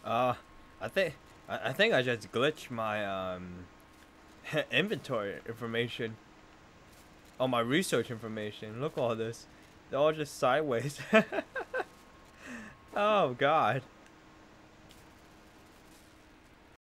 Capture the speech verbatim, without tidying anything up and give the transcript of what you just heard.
Uh, I think I, I think I just glitched my um inventory information on my research information. Look at all this. They're all just sideways. Oh God.